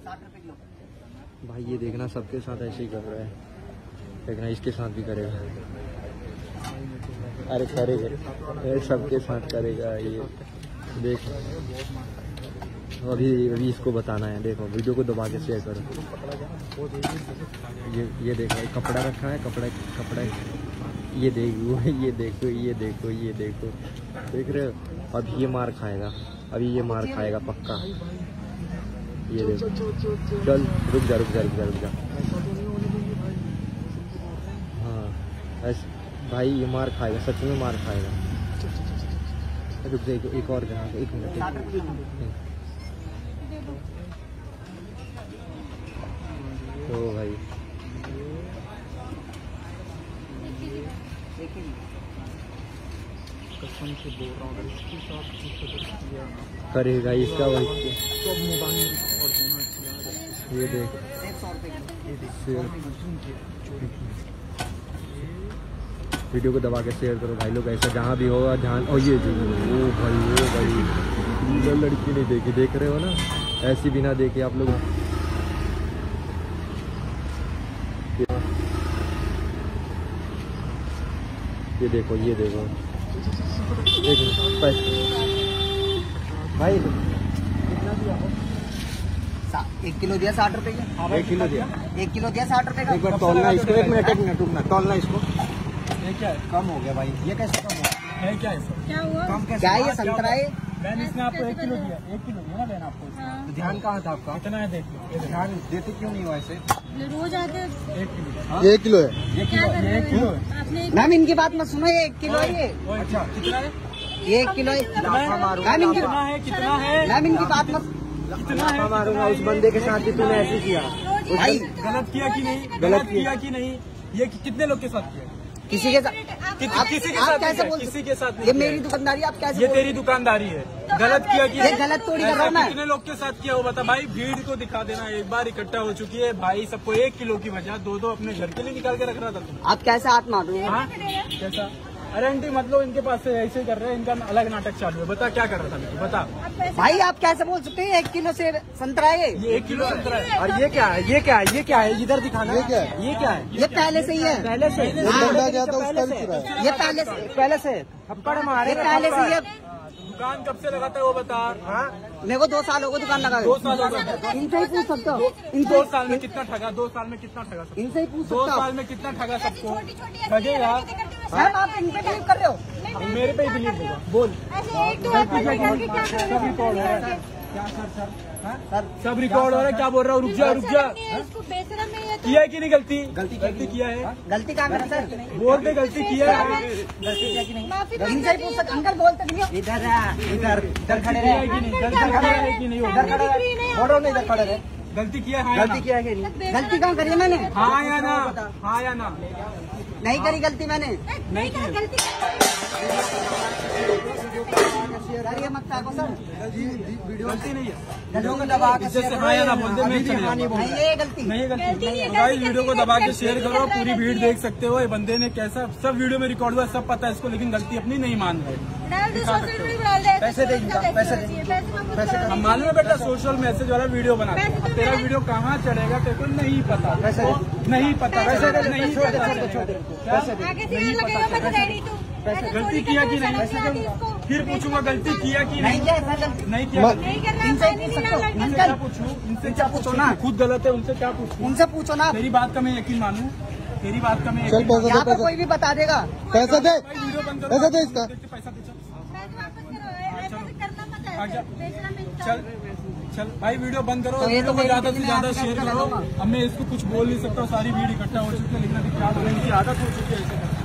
भाई ये देखना सबके साथ ऐसे ही कर रहा है, देखना इसके साथ भी करेगा। अरे करेगा, सबके साथ करेगा ये। देख अभी इसको बताना है। देखो वीडियो को दबा के शेयर करो। ये देखो कपड़ा रखा है, कपड़ा ये देखो ये देखो ये देखो ये देखो, देख रहे हो? अब ये मार खाएगा, अभी ये मार खाएगा पक्का। ये देखो, चल रुक जा। हाँ ऐसे भाई ये मार खाएगा, सच में मार खाएगा। रुक जा, एक और जगह, 1 मिनट। तो भाई करेगा इसका वही। ये देख, वीडियो को दबा के शेयर करो भाई लोग, ऐसा जहाँ भी होगा ध्यान। ओ ये ओ भाई लड़की नहीं देखी, देख रहे हो ना? ऐसी बिना देखे आप लोग। ये देखो भाई कितना दिया? 1 किलो दिया 60 रुपए का। 1 किलो दिया, 1 किलो दिया 60 रुपए का। एक बार तौलना इसको, 1 मिनट रुकना, तौलना इसको। ये क्या है? कम हो गया भाई, ये कैसे कम हो गया? क्या है क्या हुआ? कम कैसे? क्या है ये संतरा है? बहन इसने आपको 1 किलो दिया, 1 किलो दिया ना बहन आपको। तो ध्यान कहाँ था आपका? कितना है देख लो, ध्यान देते क्यों नहीं हुआ ऐसे? रोज आते 1 किलो। 1 किलो है, 1 किलो है। मैम इनकी बात मत सुनो, 1 किलो है ये। अच्छा कितना है? 1 किलो है। मैम इनकी बात मत, कितना है मारूंगा उस बंदे के साथ ही तूने ऐसे किया। भाई गलत किया कि नहीं? गलत किया कि नहीं? ये कितने लोग के साथ किया? किसी के साथ? किसी के साथ कैसे बोल? किसी के साथ नहीं। ये मेरी दुकानदारी, आप कैसे? ये तेरी दुकानदारी है। गलत किया कि नहीं? गलत थोड़ी कर रहा हूं मैं। कितने लोग के साथ किया वो बता भाई। भीड़ को दिखा देना, एक बार इकट्ठा हो चुकी है भाई। सबको 1 किलो की वजह 2 अपने घर के लिए निकाल के रख रहा था तुम। आप कैसे हाथ मार रहे हैं? कैसा? अरे आंटी मतलब इनके पास से ऐसे ही कर रहे हैं, इनका अलग नाटक चालू है। बता क्या कर रहा था मिट्टू, बता भाई। आप कैसे बोल सकते हैं 1 किलो से संतरा है? ये 1 किलो संतरा है। और ये क्या है? ये क्या है? ये क्या है? इधर दिखाना। ये क्या है? ये क्या है? ये पहले से ही है, पहले से। ये पहले से थप्पड़ मारे पहले से। ये दुकान कब से लगाता है वो बता। हाँ मेरे को 2 साल हो गए दुकान लगा। 2 साल हो गए। इनसे ही पूछ सकते हो। इन 2 साल में कितना ठगा? 2 साल में कितना ठगा? इनसे ही पूछ सकते हो। 2 साल में कितना ठगा सबको? ठगेगा। आप इन पे बिलीव कर रहे हो? मेरे पे ही बिलीव होगा। बोल क्या सर सब रिकॉर्ड हो रहा है। क्या बोल रहा हूँ? रुक जा किया है कि नहीं? गलती किया है। गलती कहाँ करा सर? बोल दे गलती किया है। गलती किया कि नहीं? इनसे ही पूछ सकते। अंकल बोलते नहीं हो। इधर खड़े रहे कि नहीं? इधर खड़े रहे। गलती किया है? गलती किया है कि नहीं? गलती कहाँ करी है मैंने? हाँ या ना? हाँ या ना? नहीं करी गलती मैंने, नहीं की गलती। ये मत काको सर, वीडियो गलती नहीं है। वीडियो को दबा के जैसे हाँ या ना बोल दे, मैं चले जाऊंगा। नहीं ये गलती नहीं है। गाइस वीडियो को दबा के शेयर करो, पूरी भीड़ देख सकते हो। ये बंदे ने कैसा सब वीडियो में रिकॉर्ड हुआ, सब पता है इसको, लेकिन गलती अपनी नहीं मान रहे। पैसे दे, पैसे हम मालूम है बेटा, सोशल मैसेज वाला वीडियो बना। तेरा वीडियो कहाँ चलेगा तेरे को नहीं पता। नहीं पता, पैसे नहीं पता। गलती किया कि नहीं? फिर पूछूंगा गलती किया कि नहीं? नहीं किया। इनसे क्या पूछूं? इनसे क्या पूछो ना? खुद गलत है, उनसे क्या पूछूं? उनसे पूछो ना। तेरी बात का मैं यकीन मानूं? तेरी बात का मैं यहाँ पे कोई भी बता देगा। पैसा दे, पैसा दे इसका। पैसा दे, चल भाई वीडियो बंद करो। तो वीडियो को ज्यादा से ज्यादा शेयर करो। अब मैं इसको कुछ बोल नहीं सकता, सारी भीड़ इकट्ठा हो चुकी है, लेकिन अभी क्या बोलने की आदत हो चुकी है।